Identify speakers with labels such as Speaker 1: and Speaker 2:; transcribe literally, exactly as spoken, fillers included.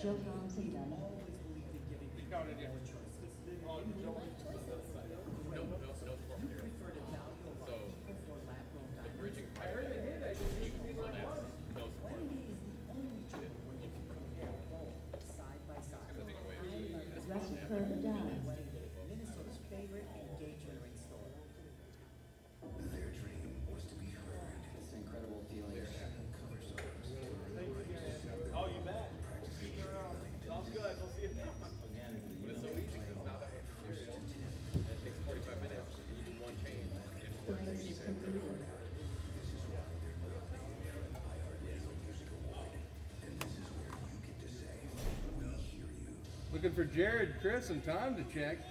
Speaker 1: Joe Thompson done.
Speaker 2: He counted it. Oh, Joe. No, no, no support here. So, the bridging pipe, so that's no support.
Speaker 1: Russell Curve done.
Speaker 3: Minnesota's favorite engagement ring store.
Speaker 4: Their dream was to be heard.
Speaker 5: It's an incredible feeling.
Speaker 4: Their seven cover songs.
Speaker 2: Oh, you bet. Sounds good. We'll see you now. But it's so easy because now that material, it takes forty-five minutes. You do one change.
Speaker 1: The race is completed.
Speaker 4: This is why they're nominated for an I R Radio Music Award. And this is where you get to say, we hear you.
Speaker 6: Looking for Jared, Chris, and Tom to check.